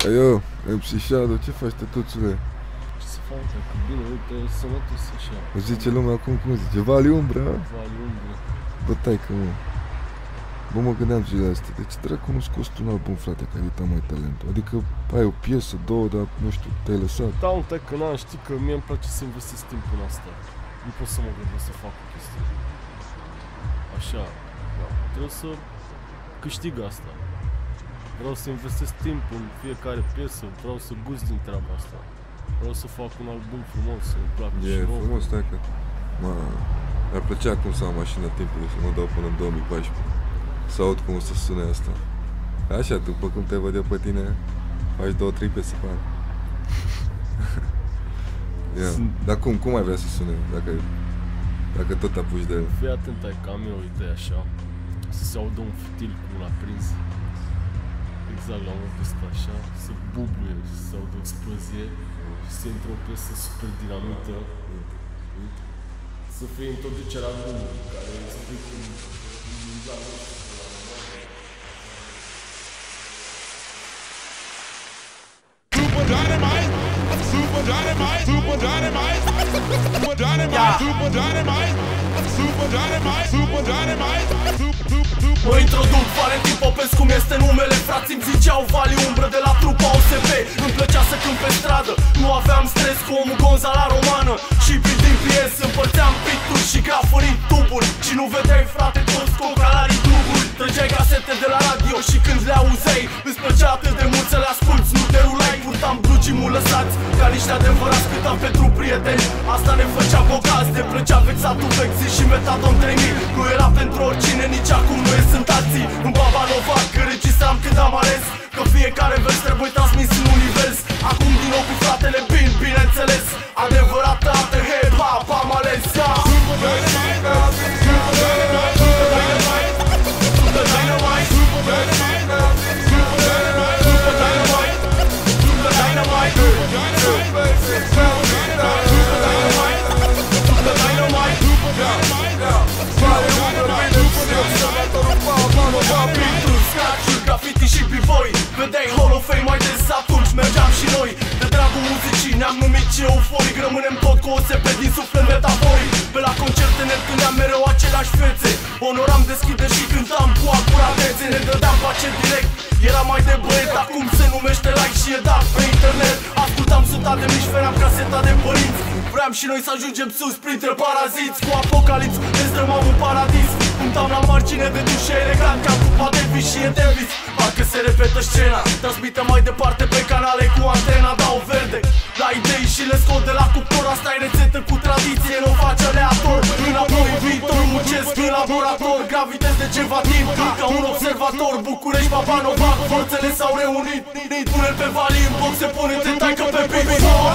Aio, MC Shadow, ce faci, tătuțule? Ce să fac, că bine, uite, sănătos așa. O zice lumea acum, cum zice? Vali Umbra? Vali Umbra. Bă, taică, mă. Bă, mă gândeam zilele astea, de ce dracu nu scoți un album, frate, care e mai talentul? Adică ai o piesă, două, dar nu știu, te-ai lăsat. Da, un tec, că n-am, știi că mie îmi place să investesc timpul în asta. Nu pot să mă gândesc să fac o chestie. Așa, da, trebuie să câștig asta. Vreau să investesc timpul în fiecare piesă, vreau să gust din treaba asta. Vreau să fac un album frumos, să-mi placă și E nouă. frumos, taică. Mi-ar plăcea acum să am mașina timpului, să mă dau până în 2014. Să aud cum o să sune asta. Așa, după cum te văd eu pe tine, faci 2-3 piese pe an. Dar cum ai vrea să sune, dacă tot apuci de... Fii atent, ai că am eu o idee așa, să se audă un fitil cu un aprins. Exact la modul ăsta așa, să bubuie, să se audă o explozie și să intre o piesă super dinamită. Să fie introducerea gândului, care să fie cu... Dynamite, super dynamite, super dynamite, super dynamite, super dynamite, super dynamite, super dynamite, Mă introduc, Valentin Popescu cum este numele. Frații-mi ziceau Vali Umbră de la trupa OSP. Îmi plăcea să cânt pe stradă, nu aveam stres cu omul Gonza la romană. Și prin PS împărțeam pituri și grafuri în tuburi. Și nu vedeai, frate, toți cocalarii duburi. Trăgeai casete de la radio și când le auzeai, îți plăcea atât de mult să le asculti, nu te rulai. Purtam blugii lăsați, ca niște adevărați, câtam pentru prieteni. Asta ne făcea bogați, ne plăcea vexatul Vexi și Metadon 3000. Nu era pentru oricine, nici acum nu e, sunt alții. În Baba Nova, că registram când am ales că fiecare vers trebuie transmis în univers. Acum din nou cu fratele Bin, bineînțeles, adevărată artă hip-hop am ales. Graffiti și b-boy, vedeai Hall of Fame mai des, atunci mergeam și noi. De dragul muzicii ne-am numit și euforic, rămânem tot cu OSP din suflet metaforic. Pe la concerte ne întâlneam mereu aceleași fețe, onoram deschideri și cântam cu acuratețe. Ne dădeam pace direct, era mai de băieți, acum se numește like și e dat pe internet. Ascultam suta de mici, feream caseta de părinți. Vreau și noi să ajungem sus printre paraziți. Cu Apocalips ne strămam în paradis. Cântam la margine de dușe elegant, ca cupa Davis și e Davis. Parcă se repetă scena, transmită mai departe pe canale cu antena, dau verde la idei și le scot de la cuptor. Asta e rețetă cu tradiție, nu o face aleator. Înapoi viitor, muncesc în laborator. Gravitez de ceva timp, ca un observator. București, Papa Nova, forțele s-au reunit. Pune-l pe Vali în box, se pune, te taică pe beat.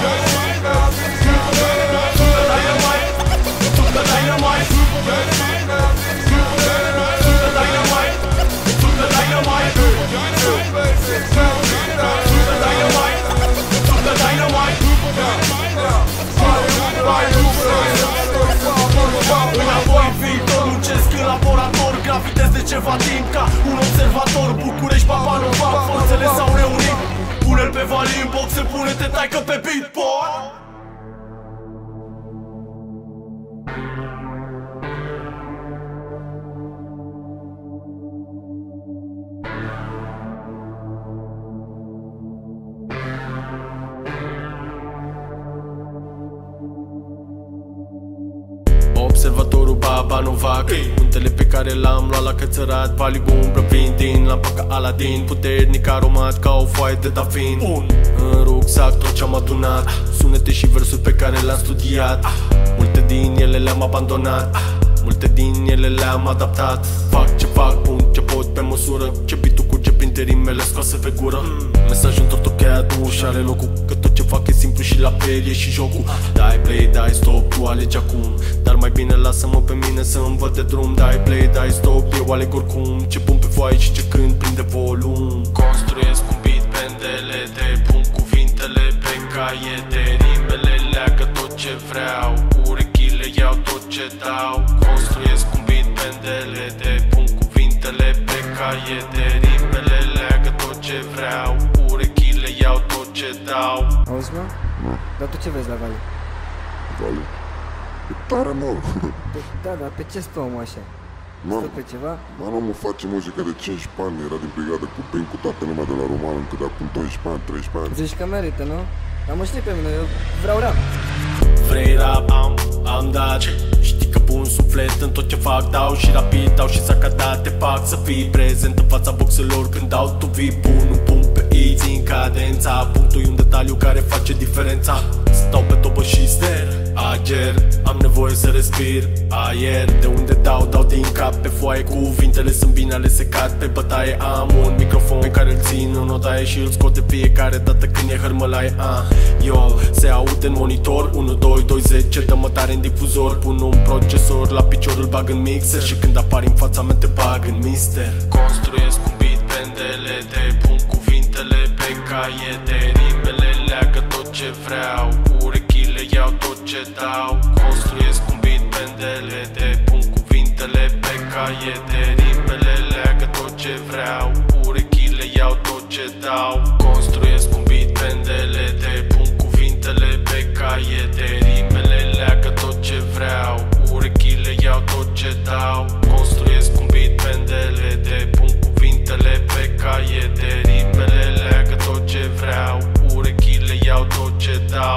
Înapoi viitor, muncesc în laborator. Gravitez de ceva timp ca un observator. București, Papa Nova, forțele s-au reunit. Pune-l pe Vali în box, se pune, te taică pe beat, boy. Observatorul Baba Nova, muntele pe care l-am luat la cățărat. Vali Umbră vin din lampa ca Aladin, puternic aromat ca o foaie de dafin. În rucsac tot ce-am adunat, sunete și versuri pe care le-am studiat. Multe din ele le-am abandonat, multe din ele le-am adaptat. Fac ce fac, pun ce pot pe măsură, ce beat-ul curge printre rimele scoase pe gură. Mesajul întortocheat nu și are locul, că tot ce fac e simplu și la fel e și jocul. Dai play, dai stop, tu alegi acum, dar mai bine lasă-mă pe mine să-mi văd de drum. Dai play, dai stop, eu aleg oricum, ce pun pe foaie și ce cânt plin de volum. Construiesc un beat, pendele de pun cuvintele pe caiete. Rimele leagă tot ce vreau, urechile iau tot ce dau. Construiesc un beat, pendele de pun cuvintele pe caiete. Rimele leagă tot ce vreau, urechile iau mă? Da. Dar tu ce vezi la Vale? Vale? E tare, mă. Da, dar pe ce stă omul așa? Mă, Stă pe ceva? mă, omul face muzică de 15 ani, era din brigadă cu Pin, cu toată lumea de la Roman, încă de acum 12 ani, 13 ani. Zici că merită, nu? Dar mă știi pe mine, eu vreau rap. Vrei rap? Am dat. Știi că pun suflet în tot ce fac. Dau și rapid, dau și sacadat. Te fac să fii prezent în fața boxelor. Când dau tu vii, pun un punct pe I, țin cadența. Punctul e un detaliu care face diferența. Stau pe tobă și ster, ager. Am nevoie să respir aer. De unde dau din cap pe foaie. Cuvintele sunt bine alese, cad pe bătaie. Am un microfon pe care îl țin în odaie și îl scot de fiecare dată când e hărmălaie. Yo, se aude în monitor 1, 2, 20, dă-mă tare în difuzor. Pun un procesor la picior, îl bag în mixer și când apari în fața mea te bag în mister. Construiesc un beat, pendele de pun cuvintele pe caiete. Rimele leagă tot ce vreau, urechile iau tot ce dau. Construiesc un beat, pendele de pun cuvintele pe caiete. Rimele leagă tot ce vreau, urechile iau tot ce dau. Construiesc un beat, pendele de pun cuvintele pe caiete. Rimele leagă tot ce vreau, urechile iau tot ce dau. Construiesc un beat, pendele de pun cuvintele pe caiete. Rimele leagă tot ce vreau, urechile iau tot ce dau.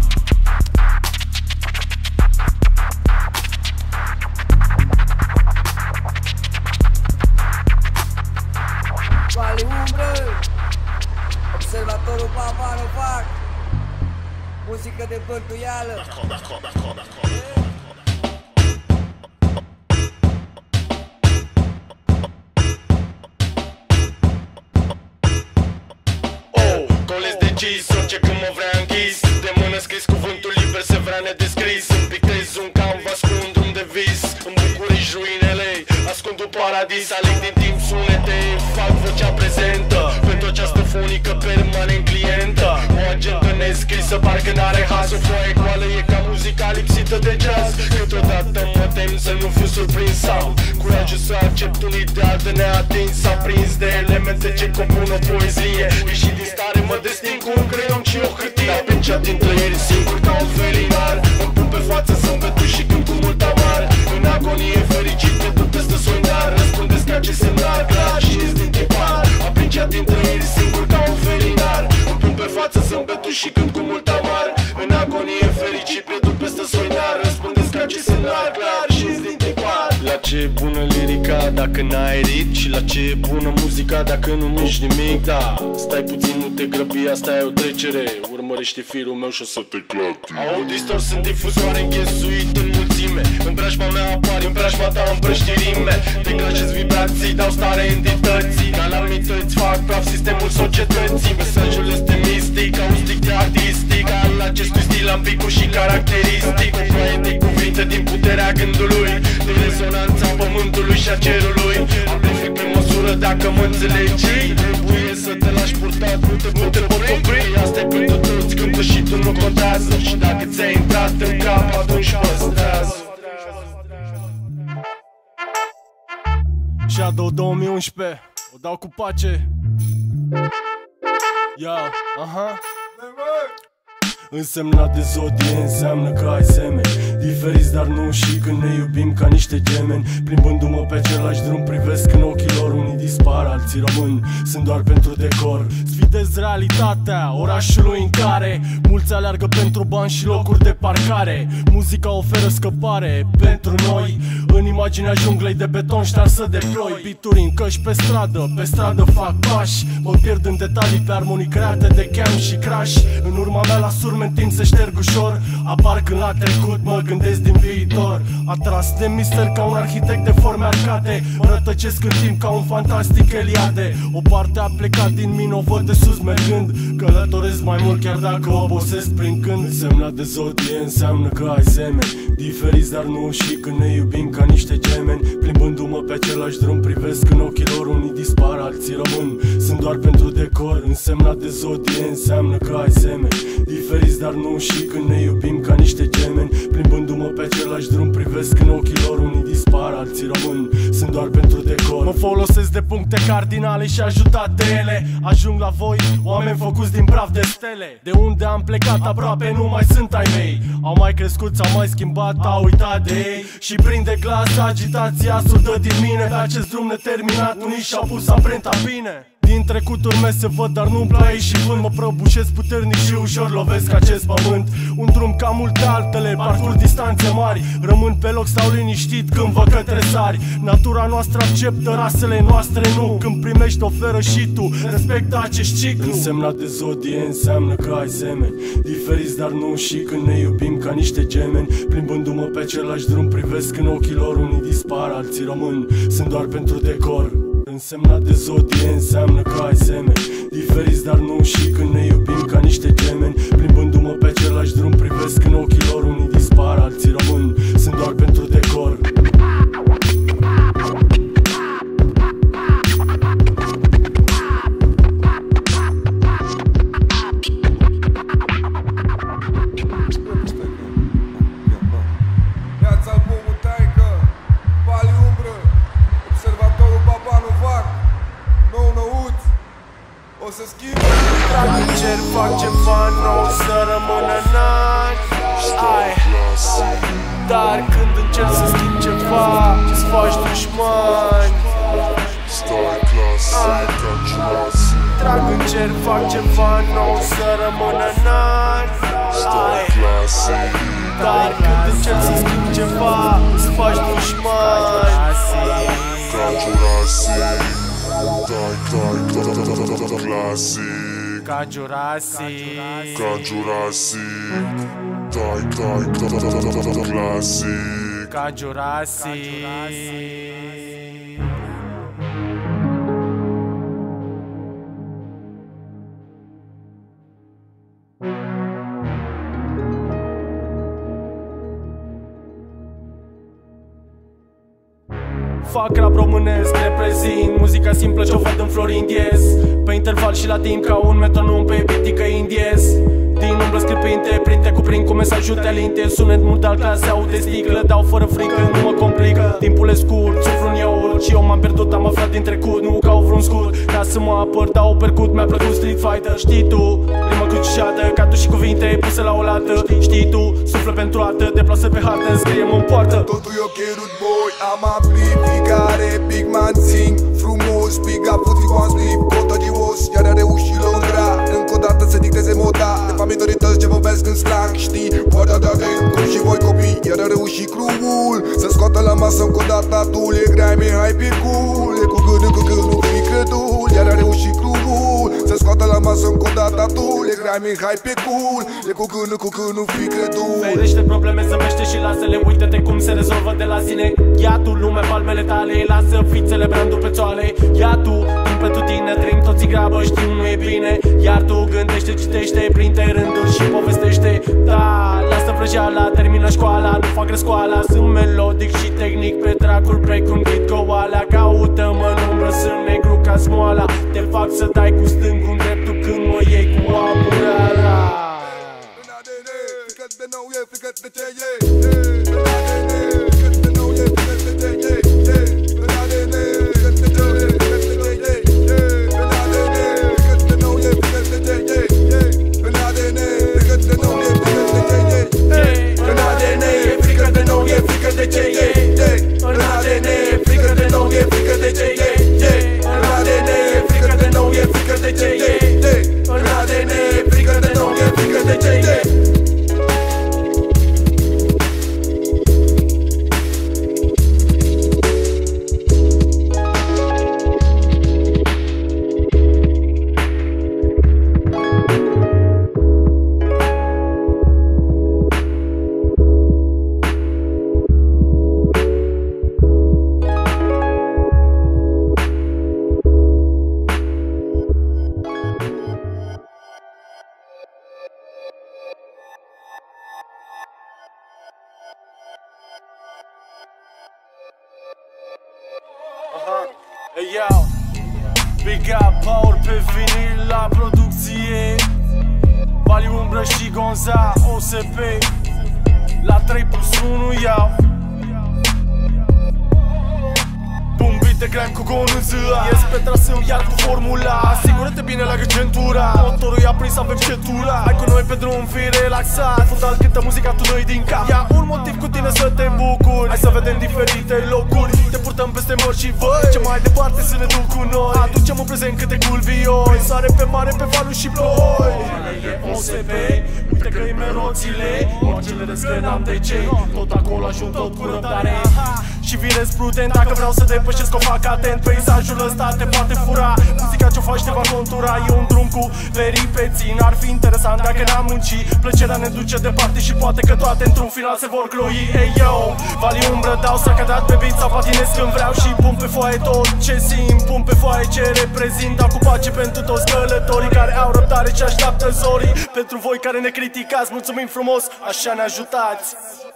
Vale umbră, observatorul Papano fac muzică de bântuială. Colegi decis, orice când mă vrea închis. De mână scris cuvântul liber se vrea nedescris. Îmi pictez un canvas cu un drum de vis. Îmi București ruinele, ascund un paradis. Aleg din timp sunete, fac vocea prezentă pentru această fonică permanent clientă. O agentă nescrisă, parcă n-are has. O foaie goală e ca muzica lipsită de jazz. Câteodată mă tem să nu fiu surprins. Am curajul să accept un ideal de neatins. Aprins de elemente ce compun o poezie. Ieși din stare, mă destin cu un creion și o hârtie. Apencea din trăieri singur ca un felinar. Îmi pun pe față zâmbetul și când cu mult amar. În agonie fericit te duc peste soinar. Răspundesc ca ce semnar clar și ies din tipar. Apencea din trăieri singur ca un felinar. Îmi pun pe față zâmbetul și când cu mult amar. În agonie fericit te duc peste soinar. Răspundesc ca ce semnar clar și ies din tipar. La ce e bună lirica dacă n-ai rit. Și la ce e bună muzica dacă nu miști nimic. Da, stai puțin, nu te grăbi, asta e o trecere. Urmărește firul meu și o să te clati. Aud distors în difuzoare, înghesuit în mulțime. În preajma mea apari, în preajma ta împrăștirime. Declanșez vibrații, dau stare entității. Calamități fac praf sistemul societății. Mesajul este mistic, auztic de artistic. Al acestui stil ambiguă și caracteristic. O ploaie de cuvinte din puterea gândului, din rezonanța pământului și a cerului. Amplific pe măsură dacă mă înțelegi. Trebuie să te lași purtat, nu te pot opri. Asta e pentru toți, cântă și tu nu contează. Și dacă ți-a intrat în cap, atunci păstrează. Shadow 2011, o dau cu pace. Yeah, aha. Însemnat de zodie înseamnă că ai semeni diferiți, dar nu și când ne iubim ca niște gemeni. Plimbându-mă pe același drum, privesc în ochii lor. Unii dispar, alții rămân, sunt doar pentru decor. Sfidez realitatea orașului în care mulți aleargă pentru bani și locuri de parcare. Muzica oferă scăpare pentru noi în imaginea junglei de beton ștarsă de ploi. Bituri în căști pe stradă fac pași. Mă pierd în detalii pe armonii create de Cam și Crash. În urma mea la surme în timp se șterg ușor. Apar când la trecut mă gândesc din viitor. Atras de mister ca un arhitect de forme arcate. Rătăcesc în timp ca un fantastic Eliade. O parte a plecat din mine, o văd de sus mergând. Călătoresc mai mult chiar dacă obosesc prin când. Semnat de zodie înseamnă că ai semeni diferiți, dar nu și când ne iubim ca niște gemeni. Plimbându-mă pe același drum, privesc în ochii lor. Unii dispar, alții rămân, sunt doar pentru decor. Însemnat de zodie înseamnă că ai semeni diferiți, dar nu și când ne iubim ca niște gemeni. Plimbându-mă pe același drum, privesc în ochii lor, unii dispar, alții rămân, sunt doar pentru decor. Mă folosesc de puncte cardinale și ajutat de ele. Ajung la voi, oameni făcuți din praf de stele. De unde am plecat aproape nu mai sunt ai mei. Au mai crescut, s-au mai schimbat, au uitat de ei. Și prinde glas agitația surdă din mine. Pe acest drum neterminat unii și-au pus amprenta bine. Din trecut urmezi se văd, dar nu-mi place și vând. Mă prăbușesc puternic și ușor lovesc acest pământ. Un drum ca multe altele, parcurs distanțe mari. Rămân pe loc, stau liniștit când văd către sari. Natura noastră acceptă, rasele noastre nu. Când primești oferă și tu, respectă acest ciclu. Însemnat de zodie înseamnă că ai semeni diferiți, dar nu și când ne iubim ca niște gemeni. Plimbându-mă pe același drum, privesc în ochii lor, unii dispar, alții rămân, sunt doar pentru decor. Însemnat de zodie înseamnă că ai semeni diferiți, dar nu și când ne iubim ca niște gemeni. Plimbându-mă pe același drum, privesc în ochii lor, unii dispar, alții rămân, sunt doar pentru decor. O să schimbe. Trag în cer, fac ceva nou, să rămână în ani. Dar când încerc să schimb ceva, îți faci dușmani. Trag în cer, fac ceva nou, să rămână în ani. Dar când încerc să schimb ceva, îți faci dușmani. Ca Jurassic, Ca Jurassic, classic. ca Jurassic. Fac rap românesc, reprezint muzica simplă ce-o văd în flori indiez. Pe interval și la timp ca un metronom pe pitică indiez. Din umbră scripinte, printe cuprind cu mesajul de alinte. Sunet mult al clase, aud de sticlă, dau fără frică, nu mă complică. Timpul e scurt, suflu în iaurt și eu m-am pierdut, am aflat din trecut. Nu ca vreun scut, ca să mă apăr, dau percut. Mi-a plăcut Street Fighter, știi tu, rimă crucișată, ca tu și cuvinte puse la oaltă. Știi tu, suflă pentru artă, deplasări pe hartă, înscrie-mă în poartă. Totul e ok, rude boy, am amplificare, big man sing frumos, big up, put fi one sleep, contadios, iar a reușit Londra, încă o dată să dicteze moda. De fapt minorități ce vorbesc în slang, știi, poarta de agent, cum și voi copii, iar a reușit crul, să scoată la masă încă o dată atul, e grime, hai pe cool, e cu gândul, nu fi credul, iar a reușit crul, să scoată la masă încă o dată atul, e grime, hai pe cool, e cu gândul, nu fi credul. Ferește probleme, zămește și lasă-le, uită-te cum se rezolvă de la sine. Ia tu lume, palmele tale, lasă fițele brandul pe țoale. Ia tu, timp pentru tine, trăim toți grabă, știu nu e bine. Iar tu gândește, citește, prinde rânduri și povestește. Da, lasă vrăjeala, termină școala, nu fac răscoala. Sunt melodic și tehnic pe track-uri, break un beat goala. Caută-mă în umbră, sunt negru ca smoala. Te fac să dai cu stângul în dreptul când mă iei cu apurala. De nou e frică de ce e, frică de nou e frică de ce e, în ADN, frică de ce e, frică de ce e, în ADN, frică de nou e frică de ce e, în ADN, frică de nou e frică de ce e, în ADN, frică de nou e frică de ce e, în ADN, frică de nou e frică de ce e, în ADN, frică de nou e frică de ce e, în ADN, frică de nou e frică de ce e. Hey yo, Big Up Power pe vinil la producție, Vali Umbră și Gonza OSP La 3+1 iau de grime cu gonzâa. Ies pe traseu iar cu formula. Asigură-te bine la centura. Motorul e aprins, avem centura. Hai cu noi pe drum, fii relaxat. Fundal cântă muzica, tu dă-i din cap. Ia un motiv cu tine să te bucuri. Hai să vedem diferite locuri. Te purtăm peste mări și văi. Ce mai departe să ne duc cu noi. Aducem în prezent câte culvioi. Sare pe mare, pe valuri și ploi. E OSP, uite că-i meroțile. Oricele descrenam de ce. Tot acolo ajung, tot cu răbdare. Și virez prudent dacă vreau să depășesc, o fac atent. Peisajul ăsta te poate fura. Muzica ce-o faci te va contura. E un drum cu peripeții. N-ar fi interesant dacă n-am muncit. Plăcerea ne duce departe și poate că toate într-un final se vor cloi. Ei yo, vali umbră, dau sacadat pe beat sau patinez când vreau. Și pun pe foaie tot ce simt. Pun pe foaie ce reprezint. Dau cu pace pentru toți călătorii care au răbdare și așteaptă zorii. Pentru voi care ne criticați, mulțumim frumos, așa ne ajutați.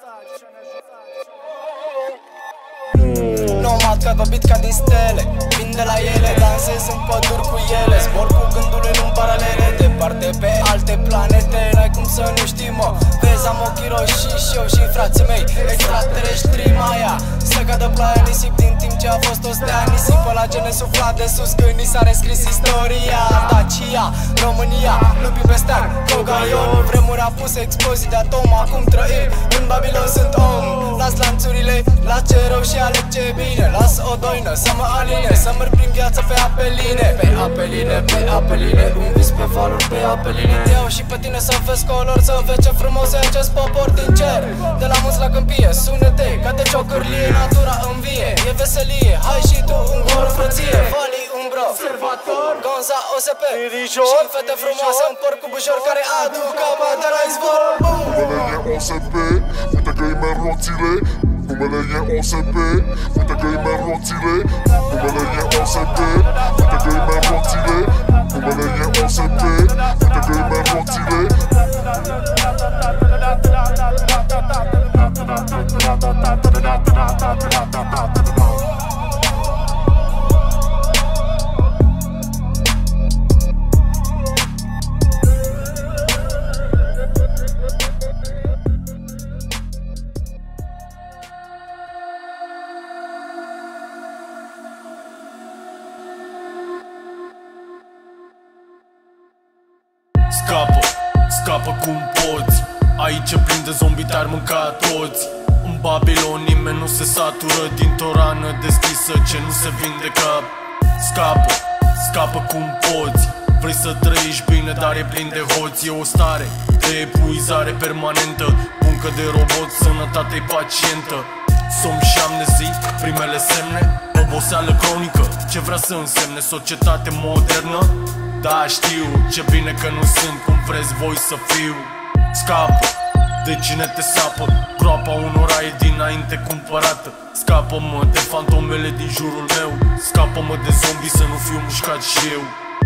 Nomad ca văbit ca din stele. Vin de la ele, dansez în păduri cu ele. Zbor cu gândul în paralele. Departe pe alte planete. N-ai cum să nu știi, mă. Vezi, am ochii roșii și eu și frații mei extraterestri Maia. Să cadă ploaia nisip din timp ce a fost o stea. Nisipă la gene suflat de sus când ni s-a rescris istoria. Dacia, România, lupi pe steag, Cogaion. Vremuri a pus explozii de atom. Acum trăim în Babilon, sunt om. Las lanțurile, las ce rău și aleg ce bine. Las o doină să mă aline, să merg prin viață pe apeline. Pe apeline, pe apeline, un vis pe valuri pe apeline. Te iau și pe tine să vezi colori, să vezi ce frumos e acest popor din cer. De la munți la câmpie, sunete ca de ciocârlie. Natura învie, e veselie. Hai și tu în goră frăție. Vali umbro, observator, Gonza OSP și fete frumoase în păr cu bujor care aduc apa de la izvor. Numele e OSP, uite că-i meroțile. Numele e OSP, uite că-i meroțile. Numele e OSP, uite că-i meroțile. Numele e OSP, uite că-i meroțile. Scapă, scapă cum poți. Aici e plin de zombi, te-ar mânca toți. În Babilon nimeni nu se satură dintr-o rană deschisă ce nu se vindecă. Scapă, scapă cum poți. Vrei să trăiești bine, dar e plin de hoți. E o stare de epuizare permanentă. Muncă de robot, sănătate-i pacientă. Somn și amnezii, primele semne. Oboseală cronică, ce vrea să însemne societate modernă? Da, știu, ce bine că nu sunt cum vreți voi să fiu. Scapă, de cine te sapă. Groapa unora e dinainte cumpărată. Scapă-mă de fantomele din jurul meu. Scapă-mă de zombi să nu fiu mușcat și eu.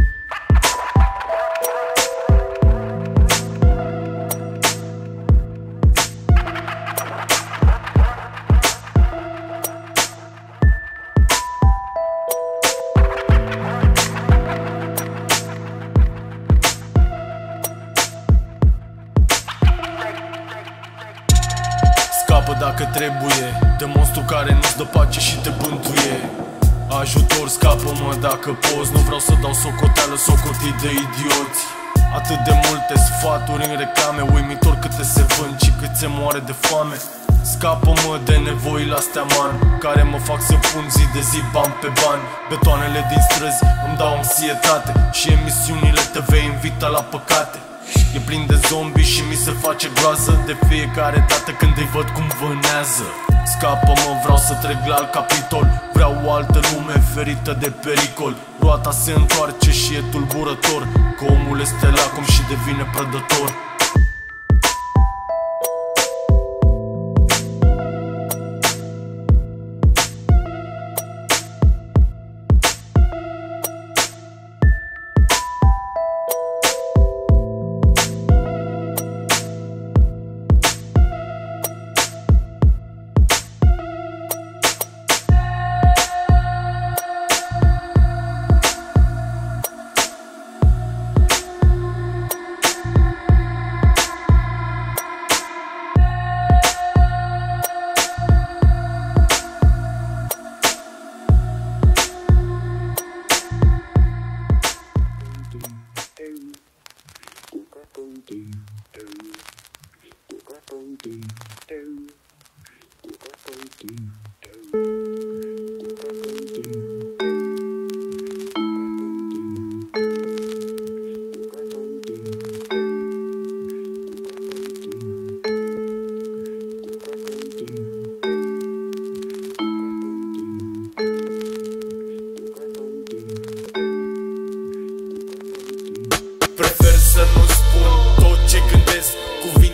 Scapă dacă trebuie de monstru care nu-ți dă pace și te bântuie. Ajutor, scapă-mă dacă poți. Nu vreau să dau socoteală socotit de idioți. Atât de multe sfaturi în reclame. Uimitor câte se vând și cât se moare de foame. Scapă-mă de nevoile astea, man, care mă fac să pun zi de zi bani pe bani. Betoanele din străzi îmi dau anxietate și emisiunile TV invită la păcate. E plin de zombi și mi se face groază de fiecare dată când îi văd cum vânează. Scapă-mă, vreau să trec la alt capitol. Vreau o altă lume ferită de pericol. Roata se întoarce și e tulburător, că omul este lacom și devine prădător.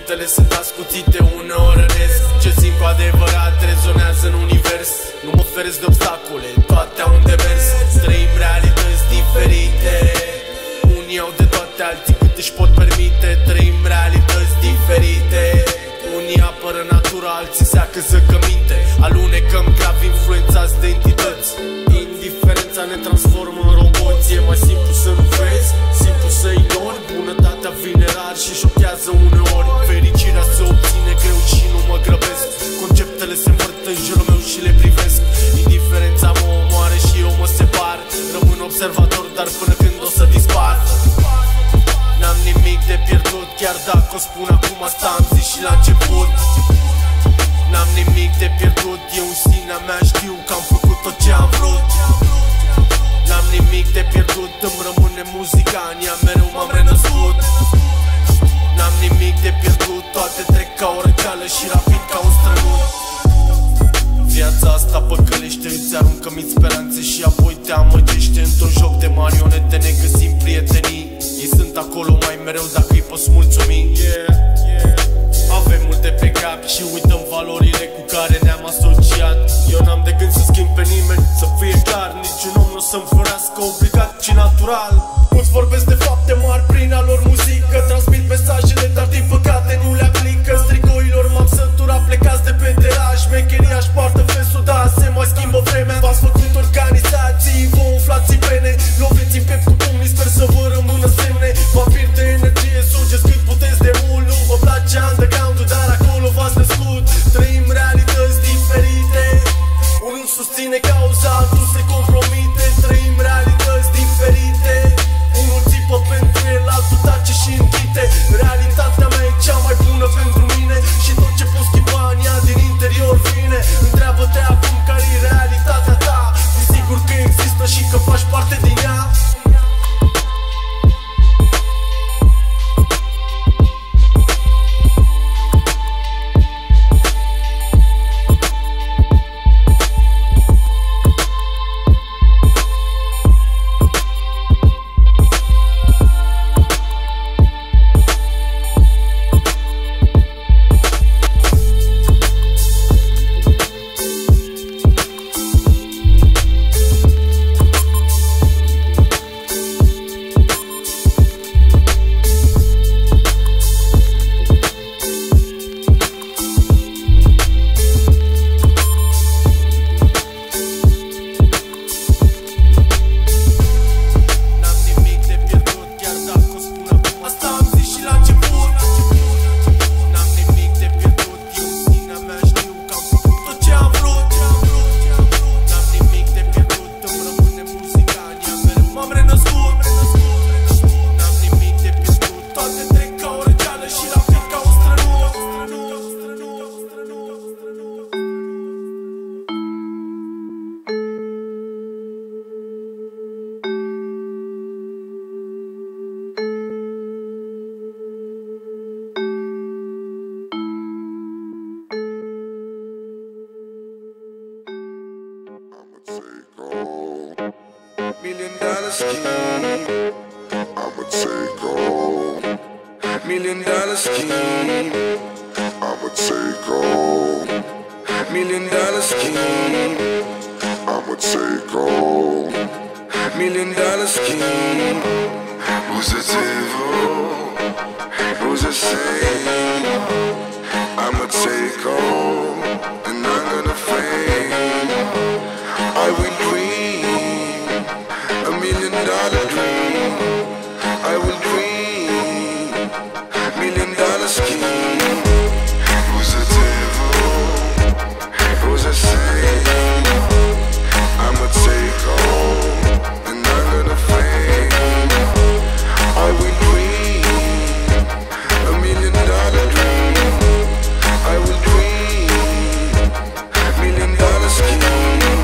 Conceptele sunt ascuțite, uneori râdesc. Ce simt cu adevărat rezonează în univers. Nu mă feresc de obstacole, toate au un demers. Trăim realități diferite, unii au de toate, alții cât își pot permite. Trăim realități diferite, unii apără natura, alții seacă zăcăminte. Alunecăm grav influențați de entități. Indiferența ne transformă în roboți. E mai simplu să nu vezi, simplu să ignori. Bunătatea vine rar și șochează uneori. Fericirea se obține greu și nu mă grăbesc. Conceptele se învârt în jurul meu și le privesc. Indiferența mă omoară și eu mă separ. Rămân observator, dar până când o să dispar. N-am nimic de pierdut, chiar dacă o spun acum, asta am zis și la început. N-am nimic de pierdut, eu în sinea mea știu că am făcut tot ce am vrut. N-am nimic de pierdut, îmi rămâne muzica, în ea mereu m-am renăscut. N-am nimic de pierdut, toate trec ca o răceală și rapid ca un strănut. Viața asta păcălește, îți aruncă mici speranțe și apoi te amăgește. Într-un joc de marionete ne găsim prietenii. Ei sunt acolo mai mereu dacă îi poți mulțumi. Avem multe pe cap și uităm valorile cu care ne-am asociat. Eu n-am de gând să schimb pe nimeni, să fie clar. Niciun om nu o să-mi fărească obligat, ci natural. Mulți vorbesc de fapte mari prin a lor muzică. Transmit mesajele, dar din păcate nu le aplică. Strigoilor m-am săturat, plecați de pe deraj. Șmecheria-și poartă fesul, da, se mai schimbă vremea. V-ați făcut organizații, vă umflați pene. Loviți în piept cu pumnii, sper să vă rămână semne. Vampir de energie, sugeți cât puteți de mult. Nu vă place underground-ul, dar acolo v-ați născut. Trăim realități diferite, unul susține cauza, altul se compromite. Trăim realități diferite, unul țipă pentru el, altul tace și închide. Realitatea mea e cea mai bună pentru mine și tot ce pot schimba în ea din interior vine. Întreabă-te acum care e realitatea ta, e sigur că există și că faci parte din ea. $1 million scheme. I'ma take all. $1 million scheme. I'ma take all. $1 million scheme. I'ma take all. $1 million scheme. Who's the devil? Who's the saint? I'ma take all, and I'm gonna fade. I will dream $1 million dream. I will dream $1 million scheme. Who's the devil? Who's the saint? I'ma take all, and I'm gonna fade. I will dream $1 million dream. I will dream $1 million scheme.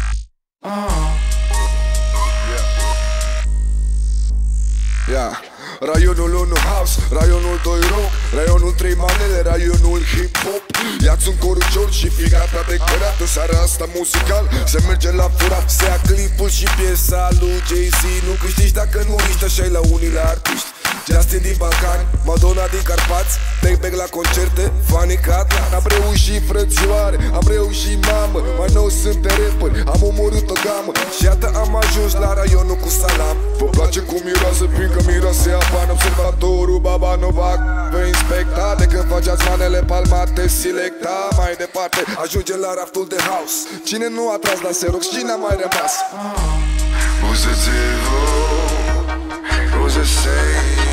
Yeah. raionul 1 house, raionul 2 rock, raionul 3 manele, raionul hip-hop. Ia-ți un corucior și fii gata de cărat. În seara asta muzical se merge la furat. Se ia clipul și piesa lui Jay-Z. Nu câștigi dacă nu riști, așa-i la unii la artiști. Justin din Balcani, Madonna din Carpați, Take-Back la concerte, Fanny Cat. Am reușit frățioare, am reușit mamă, mai nou suntem rapperi, am omorât o gamă. Și iată am ajuns la raionul cu salam. Vă place cum miroase, fiindcă miroase apan. Observatorul Baba Novak vă inspecta. De când faceați manele palmate, selecta. Mai departe, ajunge la raftul de house. Cine nu a tras la Xerox, cine a mai rămas? Pozitivul, who's a say?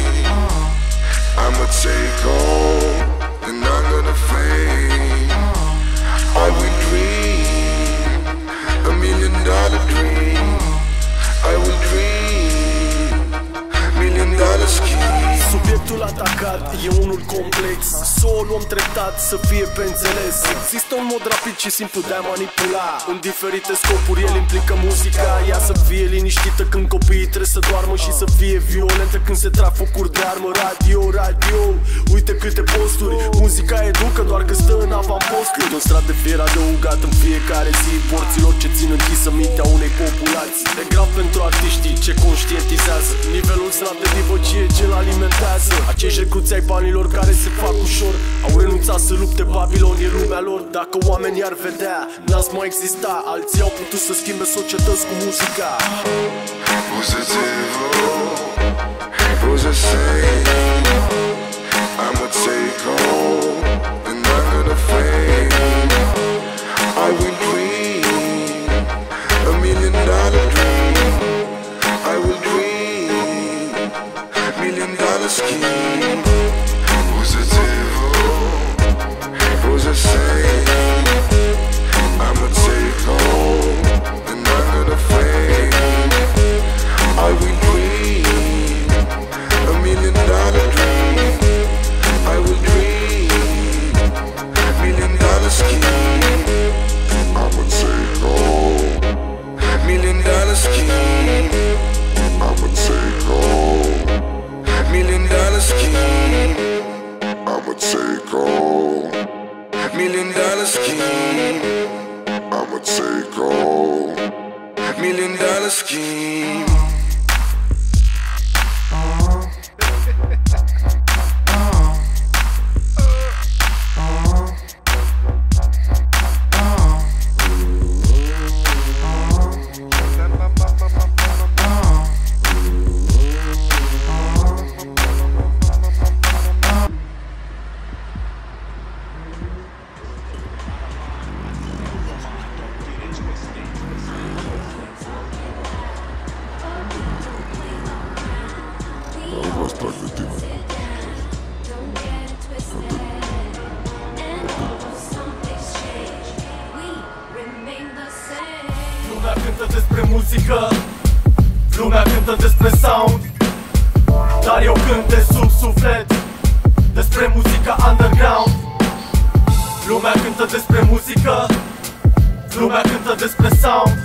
I'ma take home, and I'm gonna fade. I will dream $1 million dream. I will dream $1 million scheme. Subiectul atacat e unul complex. Să o luăm treptat, să fie pe înțeles. Există un mod rapid și simplu de a manipula. În diferite scopuri el implică muzica. Ea să fie liniștită când copiii trebuie să doarmă, și să fie violentă când se trag focuri de armă. Radio, radio, uite câte posturi. Muzica educă doar că stă în avampost. Cât un strat de fier adăugat în fiecare zi porților ce țin închisă mintea unei populații. E grav pentru artiștii ce conștientizează nivelul slab de divăcie ce-l alimentează. Acești recruți ai banilor care se fac ușor au renunțat să lupte Babilon, e lumea lor. Dacă oamenii ar vedea, n-ați mai exista. Alții au putut să schimbe societăți cu muzica. Who's a say? I'ma take home, and I'm gonna fade. I will dream $1 million dream. I will dream $1 million scheme. Who's a devil? Who's a saint? I'ma take home, and I'm gonna fade. I will dream $1 million dream. I will dream $1 million scheme. I'ma take home $1 million scheme. I'ma take home $1 million scheme. I'ma take home $1 million scheme. I'ma take home $1 million scheme. Lumea cântă despre muzică, lumea cântă despre sound, dar eu cânt de sub suflet despre muzica underground. Lumea cântă despre muzică, lumea cântă despre sound,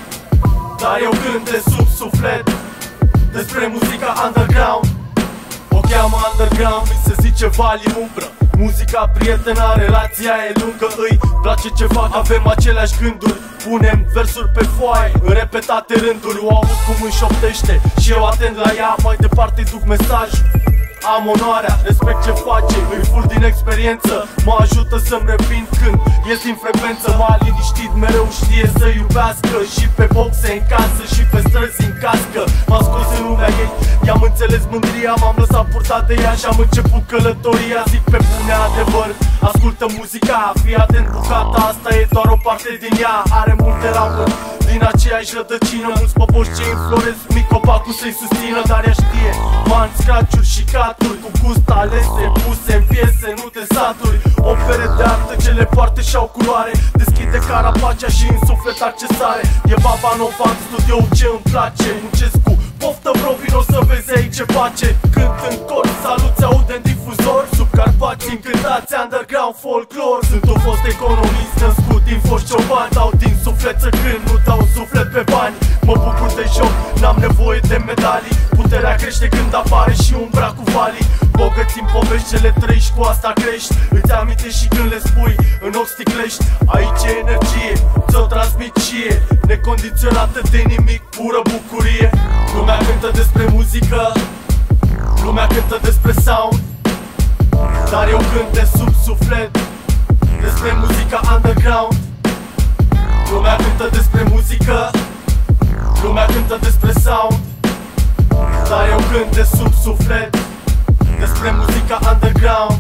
dar eu cânt de sub suflet despre muzica underground. O cheamă underground, îi se zice Vali umbră. Muzica prietena, relația e lungă, îi place ce fac, avem aceleași gânduri. Punem versuri pe foaie, în repetate rânduri. O aud cum înșoptește și eu atent la ea, mai departe duc mesajul. Am onoarea, respect ce face, îi fur din experiență. Mă ajută să-mi revin când ies din frecvență. M-a liniștit, mereu știe să iubească. Și pe boxe în casă și pe străzi în cască. M-a scos în lumea ei, i-am înțeles mândria. M-am lăsat purtat de ea și am început călătoria. Zic pe bune adevăr, ascultă muzica. Fii atent, bucata asta e doar o parte din ea. Are multe ramuri din aceeași rădăcină. Mulți popoși ce înfloresc, mic copacul să-i susțină. Dar ea știe, man, scratch-uri și caturi cu gust alese, puse în piese, nu te saturi. Opere de artă ce le poartă și-au culoare. Deschide carapacea și în suflet accesare. E Baba Nova în studio ce îmi place. Muncesc cu poftă, bro, vino să vezi aici ce face. Cânt în cor, salut, se aude în difuzor. Sub Carpați încântați, underground folklore. Sunt un fost economist născut din foști ciobani. Dau din suflet să cânt, nu dau suflet pe bani. Mă bucur de joc, n-am nevoie de medalii. Puterea crește când apare și umbra cu valii. Bogăți-mi povești ce le trăiești, cu asta crești. Îți amintești și când le spui, în ochi sticlești. Aici e energie, ți-o transmit ție, necondiționată de nimic, pură bucurie. Lumea cântă despre muzică, lumea cântă despre sound, dar eu cânt de sub suflet, despre muzica underground. Lumea cântă despre muzică, lumea cântă despre sound, dar eu cânt de sub suflet, despre muzica underground.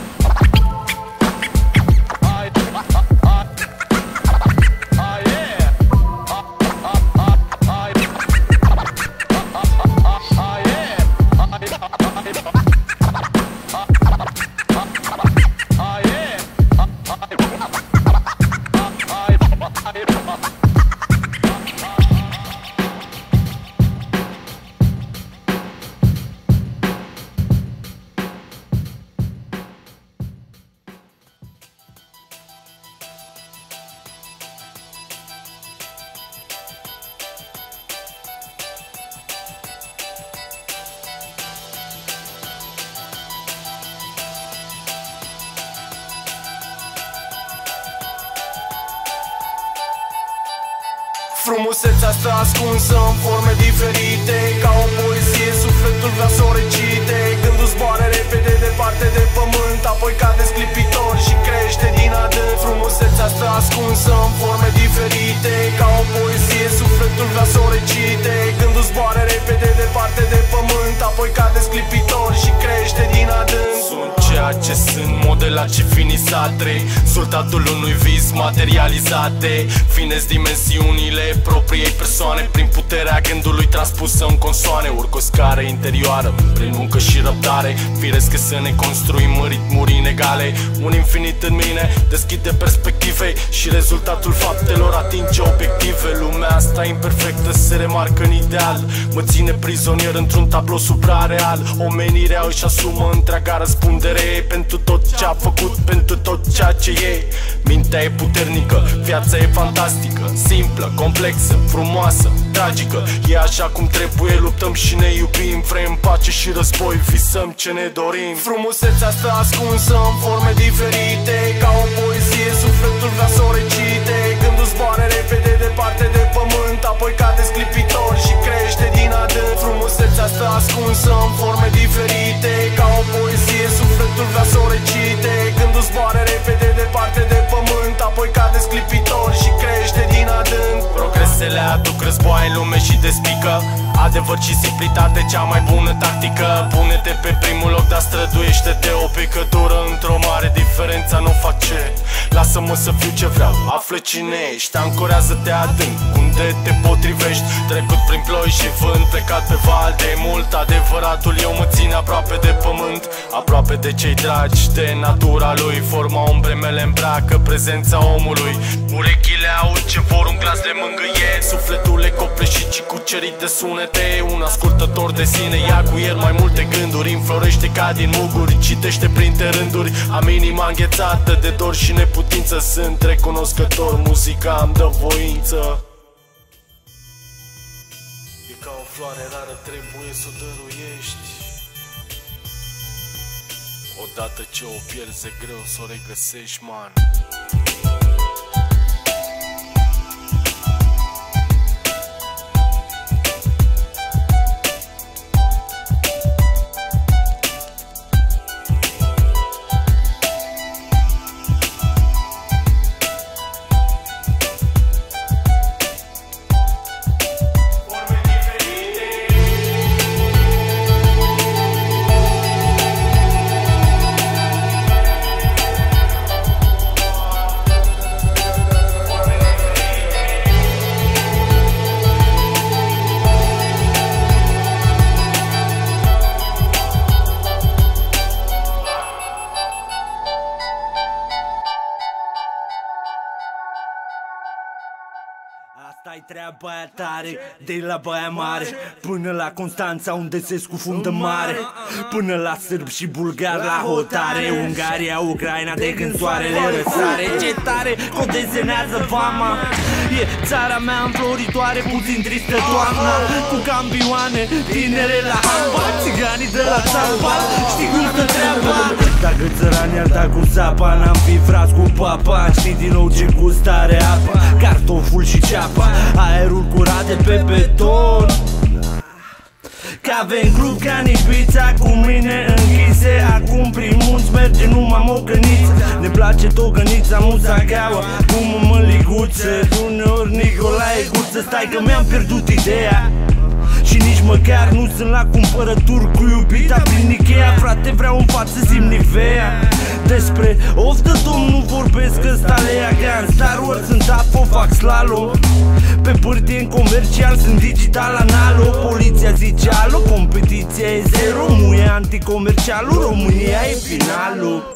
Frumusețea asta ascunsă în forme diferite, ca o poezie sufletul vrea să o recite. Gândul zboară repede departe de pământ, apoi cade sclipitor și crește din adânc. Frumusețea asta ascunsă în forme diferite, ca o poezie sufletul vrea să o recite. Gândul zboară repede departe de pământ, apoi cade sclipitor și crește din adânc. Sunt ceea ce sunt, modelați și finisate, rezultatul unui vis materializate. Fineți dimensiunile propriei persoane, prin puterea gândului transpusă în consoane. Urc o scară interioară, prin muncă și răbdare, firesc că să ne construim în ritmuri inegale. Un infinit în mine deschide perspective și rezultatul faptelor atinge obiective. Lumea asta imperfectă se remarcă în ideal, mă ține prizonier într-un tablou suprareal. Omenirea își asumă întreaga răspundere pentru tot ce a făcut, pentru tot ceea ce e. Mintea e puternică, viața e fantastică, simplă, complexă, frumoasă, tragică. E așa cum trebuie, luptăm și ne iubim, vrem pace și război, visăm ce ne dorim. Frumusețea asta ascunsă în forme diferite, ca o poezie sufletul vrea să o recite. Gândul zboară repede departe de pământ, apoi cade sclipitor și crește din adânc. Frumusețea asta ascunsă în forme diferite, ca o poezie sufletul vrea să o recite. Gândul zboară repede departe de pământ, apoi cade sclipitor și crește din adânc. Progresele aduc războaie, lume și despică. Adevăr și simplitate, cea mai bună tactică. Pune-te pe primul loc, dar străduiește-te. O picătură într-o mare, diferența nu face. Lasă-mă să fiu ce vreau, află cine ești. Ancorează-te adânc, unde te potrivești. Trecut prin ploi și vânt, plecat pe val de mult. Adevăratul eu mă țin aproape de pământ, aproape de cei dragi, de natura lui. Forma umbre mele îmbracă prezența omului. Urechile aud ce vor, un glas le mângâie. Sufletul e copleșit și cucerit de sunete. Un ascultător de sine ia cu el mai multe gânduri. Înflorește ca din muguri, citește printre rânduri. Am inima înghețată de dor și neputință. Sunt recunoscător, muzica îmi dă voință. E ca o floare rară, trebuie să o dăruiești. Odată ce o pierzi e greu să o regăsești, man. Asta-i treaba aia tare, de la Baia Mare până la Constanța, unde se scufundă mare, până la sârb și bulgar la hotare, Ungaria, Ucraina, de când soarele răsare. Ce tare o desenează vama, fie țara mea înfloritoare, puțin tristă toamna, cu campioane tinere la handbal, țiganii de la țarpal, știi cum stă treaba. Dacă țăranii ar da cu sapa, n-am fi frați cu papa. Știi din nou ce gust are apa, cartoful și ceapa, aerul curat de pe beton. Că avem club ca Ibiza, cu mine închise. Acum prin munți merge numai mocăniță. Ne place togănița, muza gaua, cu mămăliguță. Uneori Nicolae Guță, stai că mi-am pierdut ideea. Și nici măcar nu sunt la cumpărături cu iubita prin Ikea. Frate, vreau în față zi-mi Nivea. Despre of the Dom nu vorbesc, ăsta Lea Gan. Star Wars sunt afo, fac slalom. Pe pârtie în comercial sunt digital analo. Poliția zice alo, competiția e zero. Muie anticomercialul, România e finalul.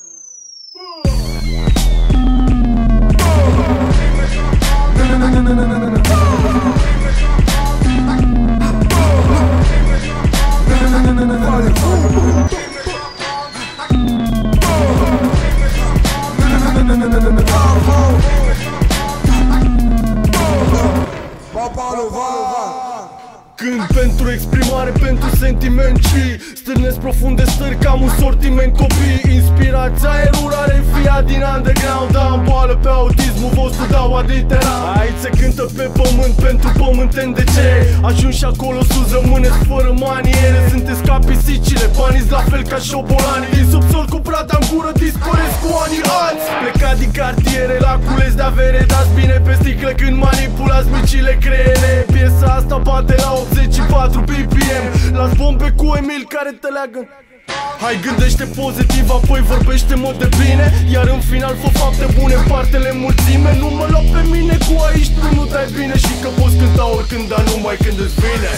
Când pentru exprimare, pentru sentiment și stârnesc profunde stări, cam un sortiment copii. Inspirația e rurare, fia din underground. Da, în boală pe autismul vostru, dau aditerat. Aici se cântă pe pământ, pentru pământeni de ce ajungi și acolo sus, rămâneți fără maniere. Sunteți ca pisicile, banii la fel ca șobolanii. Din subsol cu prada în gură, dispăresc cu anii alți. Plecați din cartiere, la cules de avere, dați bine pe sticlă când manipulați micile creiere. Piesa asta bate la 84 BPM. Las bombe cu Emil care te leagă. Hai, gândește pozitiv, apoi vorbește-mă de bine. Iar în final fă fapte bune, partele mulțime. Nu mă lua pe mine cu aici, tu nu dai bine. Și că poți cânta oricând, dar numai când îți vine.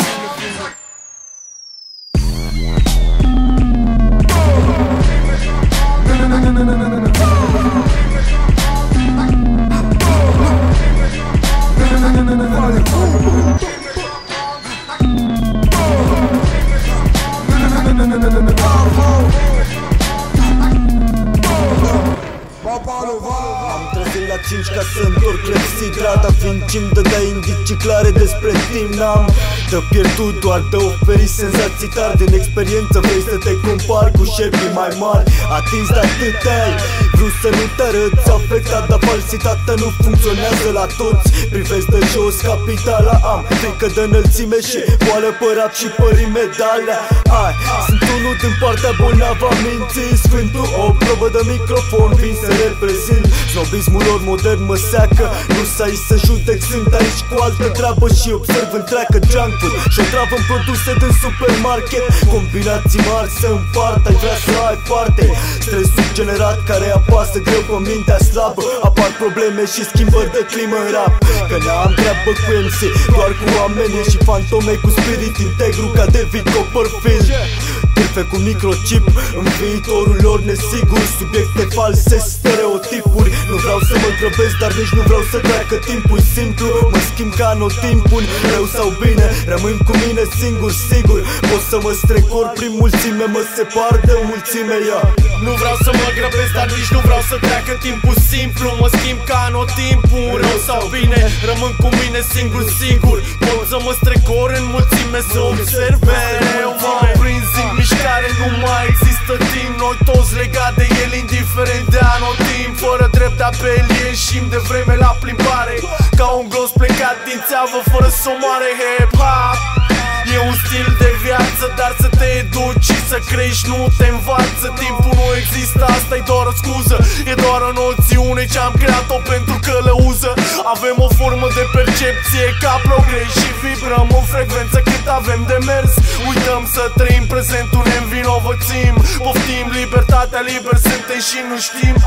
Am trezit la 5 ca să întorc clepsidrata, fiind ce-mi dădea indicii clare despre timp. N-am de pierdut, doar de oferit senzații tari. Din experiență vrei să te compari cu șefii mai mari. Atins de atât ai vrut să nu te arăți afectat, dar falsitatea nu funcționează la toți. Privesc de jos capitala, am frică de înălțime și boală părat și pării medalea. Ai, sunt unul din partea bolnavă a minții, sfântul o probă de microfon, vin să reprezint. Snobismul lor modern mă seacă, nu-s aici să judec, sunt aici cu altă treabă și observ întreagă junk food și o travă în produse din supermarket. Combinații mari se împart, ai vrea să ai parte. Stresul generat care apasă greu pe mintea slabă. Apar probleme și schimbări de climă în rap. Că n-am treabă cu MC, doar cu oamenii și fantome cu spirit integru ca David Copperfield. Tirfe cu microchip, în viitorul lor nesigur. Subiecte false, stereotipuri. Nu vreau să mă grăbesc, dar nici nu vreau să treacă timpul. Simplu, mă schimb ca anotimpul. Rău sau bine, rămân cu mine singur, sigur. Pot să mă strecor prin mulțime, mă separ de mulțime, ia. Nu vreau să mă grăbesc, dar nici nu vreau să treacă timpul. Simplu, mă schimb ca anotimpul. Rău sau bine, rămân cu mine singur, sigur. Pot să mă strecor în mulțime, să observ mereu. Mă prind în mișcare, nu mai există timp. Noi toți legați de el, indiferent de anotimp. Fără drept de apel, ieșim de vreme la plimbare. Ca un glos plecat din țeavă, fără somoare. Hip-hop e un stil de viață, dar să te educi și să crești nu te învață. Timpul nu există, asta e doar o scuză. E doar o noțiune ce-am creat-o pentru călăuză. Avem o formă de percepție ca progres și vibrăm o frecvență cât avem de mers. Uităm să trăim prezentul, ne învinovățim. Poftim libertatea, liber suntem și nu știm.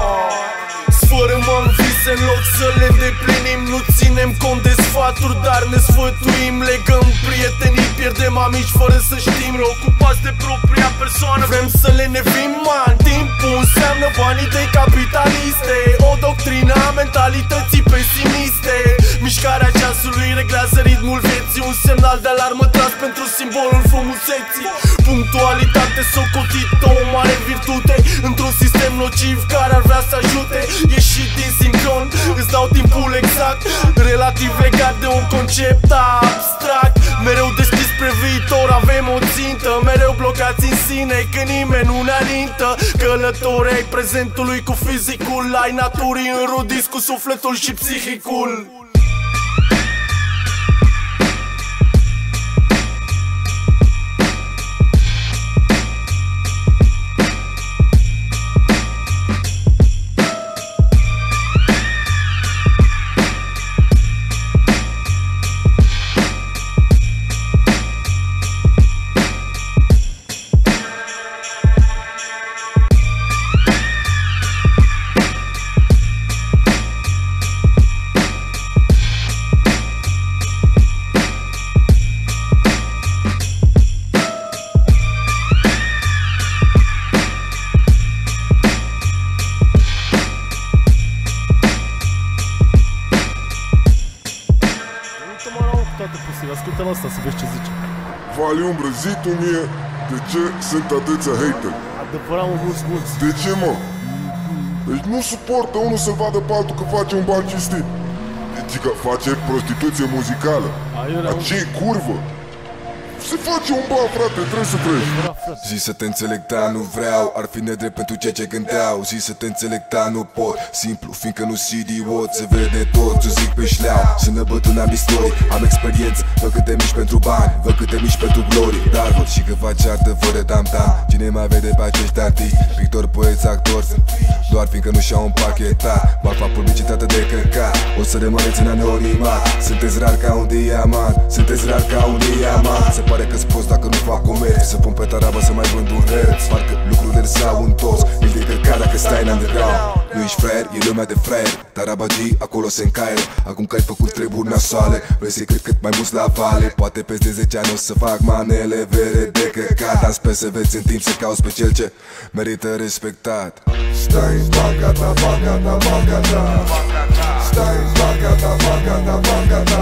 Sfărâmăm vise în loc să le îndeplinim. Nu ținem cont de sfaturi, dar ne sfătuim. Legăm prietenii, pierdem amici fără să știm. Preocupați de propria persoană, vrem să le nevim, man. Timpul înseamnă bani, idei capitaliste. O doctrină a mentalității pesimiste. Mișcarea ceasului reglează ritmul vieții zi un semnal de alarmă tras pentru simbolul frumuseții. Punctualitate socotită, o mare virtute într-un sistem nociv care ar vrea să ajute. Ieșit din sincron, îți dau timpul exact, relativ legat de un concept abstract. Mereu deschis spre viitor, avem o țintă, mereu blocați în sine, că nimeni nu ne alintă. Călători ai prezentului cu fizicul, ai naturii înrodiți cu sufletul și psihicul. Ascultă-mă asta să vezi ce zice. Vali umbră, zi tu mie, de ce sunt atâția hater? Adevărat, mă, mulți. De ce, mă? Deci nu suportă unul să vadă pe altul că face un ban cinstit. Deci că face prostituție muzicală. Ce curvă? Se face un ban, frate, trebuie să treci. Zi să te înțeleg, dar nu vreau. Ar fi nedrept pentru ceea ce gândeau. Zi să te înțeleg, dar nu pot. Simplu, fiindcă nu sunt idiot. Se vede tot, eu zic pe șleau. Sunt năbătun, am istorie, am experiență. Văd câte mici pentru bani, văd câte mici pentru glorie. Dar văd și că faci artă fără tam-tam. Cine mai vede pe acești artiști? Pictori, poeți, actori. Doar fiindcă nu și-au împachetat marfa publicitate de căcat. O să rămâneți în anonimat. Sunteți rar ca un diamant. Sunteți rar ca un diamant. Se pare că-s prost dacă nu fac comerț. Să pun pe tarabă să mai vând un herț. Parcă lucrurile s-au întors. Ești de căcat dacă stai în underground. Nu ești fraier, e lumea de fraier. Taraba G, acolo se încaieră. Acum că ai făcut treburi nasoale, vrei să-i cred cât mai mulți la vale. Poate peste 10 ani o să fac manele vere de căcat. Dar sper să vezi în timp să cauți pe cel ce merită respectat. Stai în banca ta, banca ta, banca ta. Stai în banca ta, banca ta, banca ta.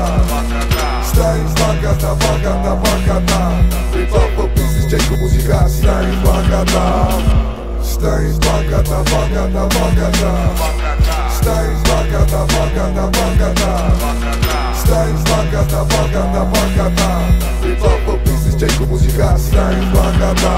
Stai în banca ta, banca ta, banca ta. Vrei fac pe business, ce-ai cu muzica? Stai în banca ta. Stai în banca ta, banca ta, banca ta. Stai în banca ta, banca ta, banca ta. Stai în banca ta, banca ta, banca ta. Vrei fac pe business, ce-ai cu muzica? Stai în banca ta.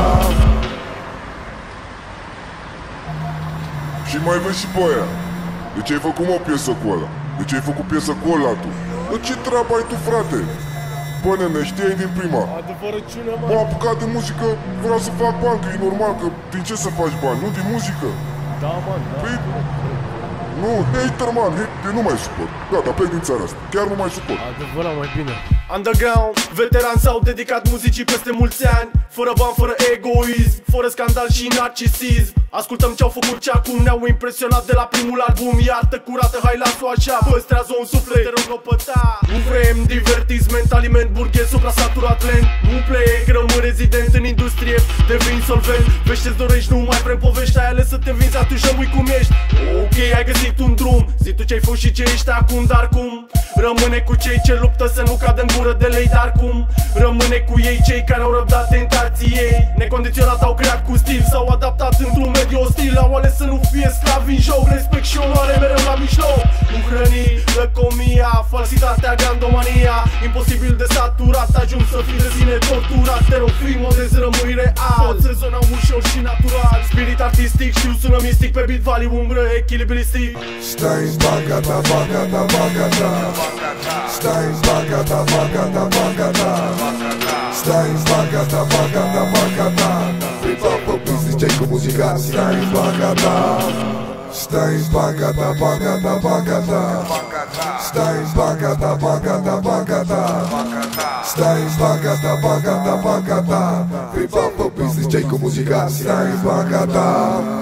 Și mai vezi și pe aia. De ce ai făcut, mă, piesă cu ăla? De ce ai făcut piesă cu ăla tu? De ce treabă ai tu, frate? Bă, nene, știai din prima. Adevărăciune, mă. M-am apucat de muzică, vreau să fac bani, că e normal, că din ce să faci bani? Nu din muzică. Da, man, da. Păi, nu, hater, man, hater, nu mai suport. Gata, plec din țara asta, chiar nu mai suport. Adevărat, mai bine. Underground, veterani s-au dedicat muzicii peste mulți ani. Fără bani, fără egoism, fără scandal și narcisism. Ascultăm ce-au făcut ce acum ne-au impresionat de la primul album. Iartă curată, hai las-o așa, păstrează un suflet, te rog lopăta. Nu vrem divertisment, aliment burghez, supra-saturat lent. Nu plec, rămân rezident în industrie, devin solvent. Vezi ce-ți dorești, nu mai vrem povești, ai ales să te vinzi, atunci rămâi cum ești. Ok, ai găsit un drum, zi tu ce-ai fost și ce ești acum, dar cum? Rămâne cu cei ce luptă să nu cadă în gură de lei, dar cum? Rămâne cu ei cei care au răbdat tentații ei. Necondiționat au creat cu stil, s-au adaptat într-un mediu ostil. Au ales să nu fie sclavi în joc, respect și onoare mereu la mijloc. Nu hrăni, lăcomia, falsitatea, gandomania. Imposibil de saturat, ajung să fii de sine torturat. Te rog, fii modest, rămâi real. Poți rezona ușor și natural. Spirit artistic, știu, sună mistic. Pe beat vali umbră, echilibristic. Stai în banca ta, banca ta, banca ta. Stai în banca ta, banca ta, banca ta. Stai în banca ta, banca ta, banca ta. Vrei fac pe business, ce-ai cu muzica? Stai în banca ta. Stai în banca ta, banca ta, banca ta. Stai în banca ta, banca ta, banca ta. Stai în banca ta, banca ta, banca ta. Vrei fac pe business, ce-ai cu muzica? Stai în banca ta.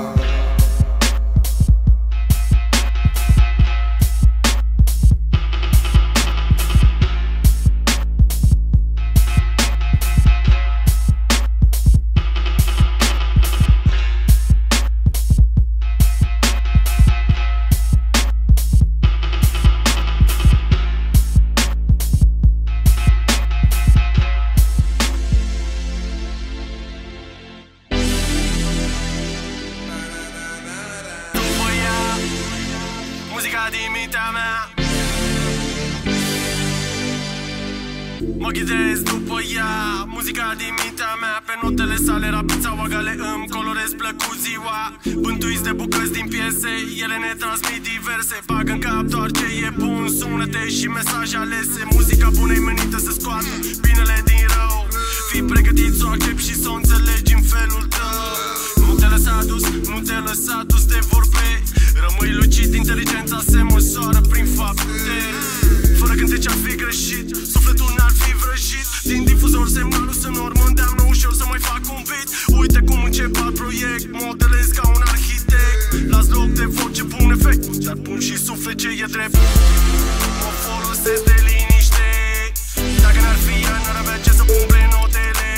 Mă ghidez după ea, muzica din mintea mea. Pe notele sale rapid sau agale îmi colorez plăcut ziua. Bântuiți de bucăți din piese, ele ne transmit diverse. Bag în cap doar ce e bun, sunete și mesaje alese. Muzica bună-i menită să scoată binele din rău. Fii pregătit să o accepti și să o înțelegi în felul tău. Nu te lăsa dus, nu te lăsa dus de vorbe. Rămâi lucid, inteligența se măsoară prin fapte. Fără cântece ar fi greșit, sufletul n-ar fi vrăjit. Din difuzor semnalul sonor mă îndeamnă ușor să mai fac un beat. Uite cum încep alt proiect, modelez ca un arhitect. Las loc de voce, pun efect, dar pun și suflet ce e drept. Mă folosesc de liniște, dacă n-ar fi ea, n-ar avea ce să pun pe notele.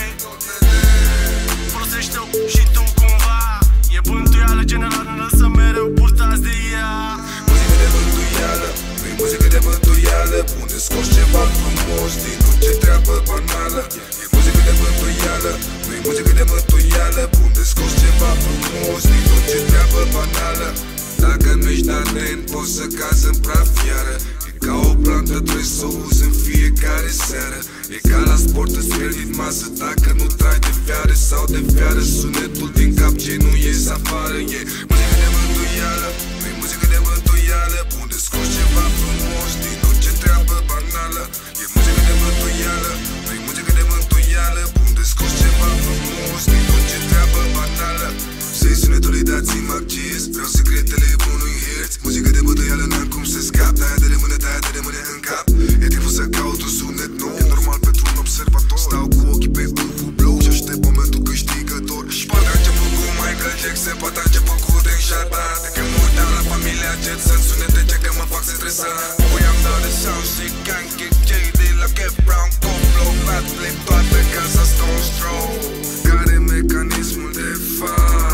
Folosește-o și tu cumva, e bântuială generală, ne lăsă mereu purtați de ea. Muzică de bântuială, nu-i muzică de bântuială. Unde scoți ceva frumos din orice treabă banală. E muzică de bântuială, nu-i muzică de bântuială. Unde scoți ceva frumos din orice treabă banală. Dacă nu ești atent, poți să cazi în praf iară. E ca o plantă, trebuie să o uzi în fiecare seară. E ca la sport, îți pierzi din masă dacă nu trai de fiare sau de fiară. Sunetul din cap ce nu ies afară. E muzică de bântuială, nu-i muzică de bântuială. Unde scoți ceva frumos din orice treabă banală. E muzică de bântuială, nu-i muzică de bântuială. Unde scoți ceva frumos din orice treabă banală. Să-i sunetului dați-mi acces, vreau secretele bunui herț. Muzică de bătăială, n-am cum să scap. De-aia de rămâne în cap. E timpul să caut un sunet nou. E normal pentru un observator. Stau cu ochii pe Google Blow și aștept momentul câștigător. Și poate a început cu Michael Jackson, poate a început cu Deng Xiaoping. De când mă uitam la familia Jetson, sunete ce că mă fac să stresat. Apoi am dat de sound și gang J de la Kev Brown, Coflow, Bad Flip, toată casa Stone Stroll. Care mecanismul de fapt?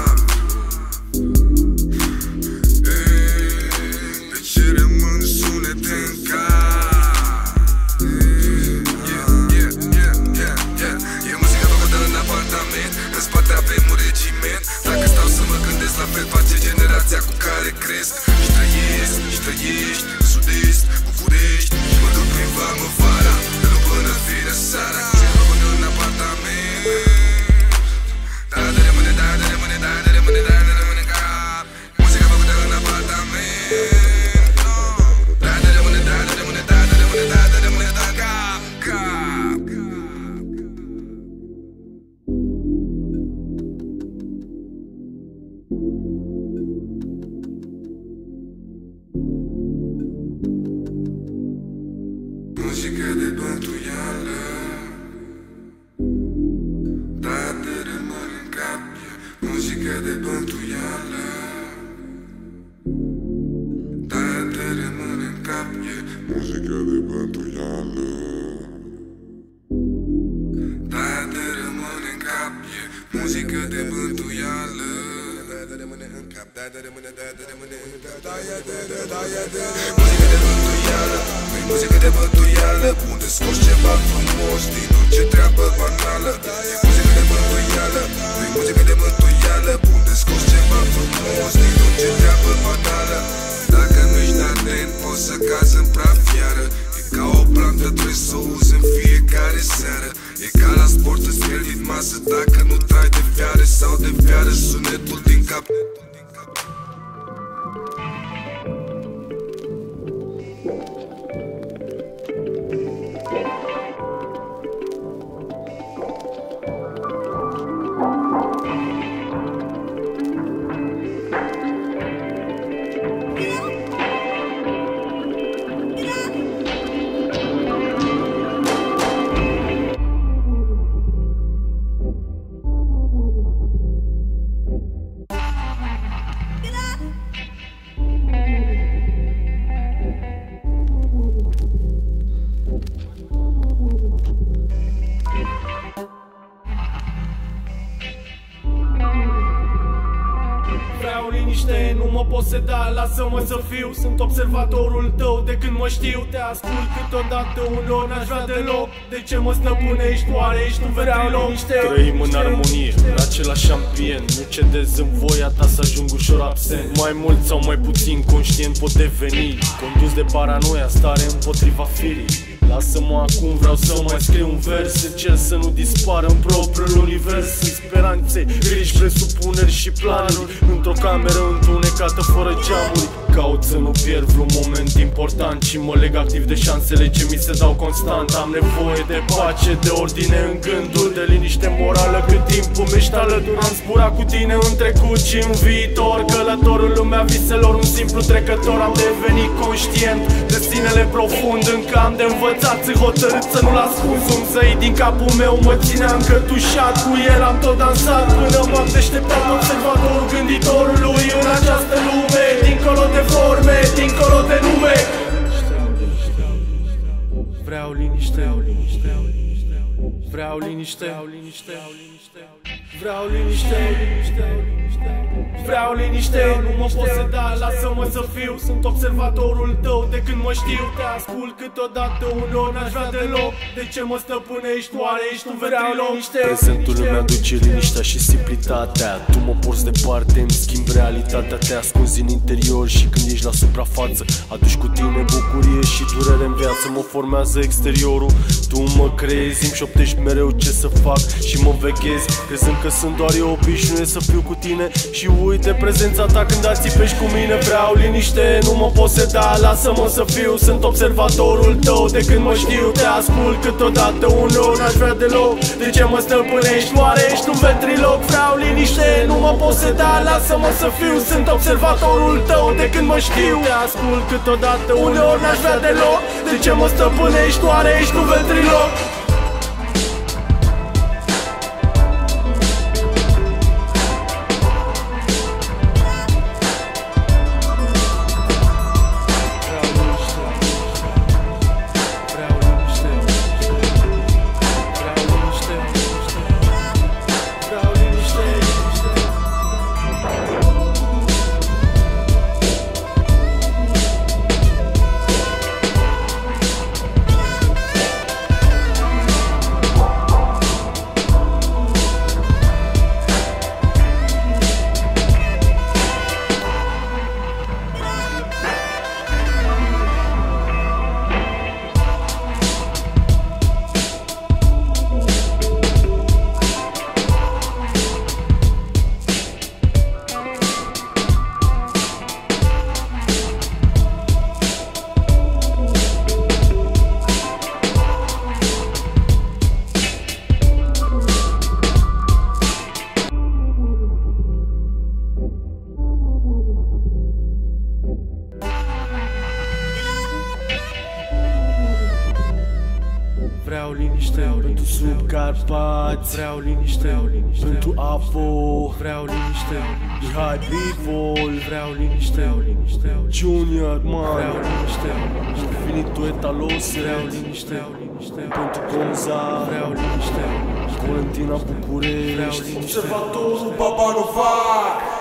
La fel face generația cu care cresc. Și trăiești, sud-est, București. Și mă duc prin vamă vara, de nu până vine seara. Și rămân în apartament. Da, de rămâne în cap. Muzica făcută în apartament. Da, de rămâne în cap. Muzică de bântuială, da, te rămân în cap. Muzică de bântuială, da, te rămân în cap. Muzică de bântuială, da, te rămân în cap. Muzică de bântuială, da, te rămâne în cap. Da, te rămâne în cap. Muzică de bântuială, nu-i muzică de bântuială. Unde scoți ceva frumos din orice treabă banală. E muzică de bântuială, nu-i muzică de bântuială. Unde scoți ceva frumos din orice treabă banală. Dacă nu ești atent, poți să cazi în praf iară. E ca o plantă, trebuie să o uzi în fiecare seară. E ca la sport, îți pierzi din masă dacă nu trai de fiare sau de fiară. Sunetul din cap. Nu mă pot seda, lasă-mă să fiu. Sunt observatorul tău de când mă știu. Te ascult câteodată, uneori n-aș vrea deloc. De ce mă stăpânești, oare ești tu ventriloc? Trăim în armonie, același ambient. Nu cedez în voia ta să ajung ușor absent. Mai mult sau mai puțin conștient pot deveni condus de paranoia, stare împotriva firii. Lasă-mă acum, vreau să mai scriu un vers. Încerc să nu dispară în propriul univers. În speranțe, griji, presupuneri și planuri. Într-o cameră întunecată fără geamuri. Caut să nu pierd vreun moment important și mă leg activ de șansele ce mi se dau constant. Am nevoie de pace, de ordine în gânduri, de liniște morală cât timpul mi-ești alături. Am zburat cu tine în trecut și în viitor, călător în lumea viselor, un simplu trecător. Am devenit conștient de sinele profund, încă am de învățat, sunt hotărât să nu-l ascund. Un zăit din capul meu mă ținea încătușat, cu el am tot dansat până m-am deșteptat. Observatorul gânditorului în această lume, dincolo de forme, dincolo de nume. Vreau liniște, vreau liniște, vreau liniște, vreau liniște, vreau liniște. Nu mă pot seda, lasă-mă să fiu. Sunt observatorul tău de când mă știu. Te ascult câteodată, uneori n-aș vrea deloc. De ce mă stăpânești, oare ești un ventriloc? Prezentul îmi aduce liniștea și simplitatea. Tu mă porți departe, îmi schimbi realitatea. Te ascunzi în interior și când ești la suprafață aduci cu tine bucurie și durere în viață. Mă formează exteriorul, tu mă creezi, îmi șoptești mereu ce să fac și mă veghezi, crezând că sunt doar eu obișnuit să fiu cu tine și uit de prezența ta când ațipești cu mine. Vreau liniște, nu mă pot seda, lasă-mă să fiu. Sunt observatorul tău de când mă știu. Te ascult câteodată, uneori n-aș vrea deloc. De ce mă stăpânești, oare ești un ventriloc? Vreau liniște, nu mă pot seda, lasă-mă să fiu. Sunt observatorul tău de când mă știu. Te ascult câteodată, uneori n-aș vrea deloc. De ce mă stăpânești, oare ești un ventriloc? Vreau liniște pentru sub Carpați. Vreau liniște pentru Apo. Vreau liniște Mihai Bivol. Vreau liniște Junior Man. Vreau liniște Infinitul Etalos. Vreau liniște pentru Gonza. Vreau liniște Valentina București. Vreau liniște Observatorul Baba Novac.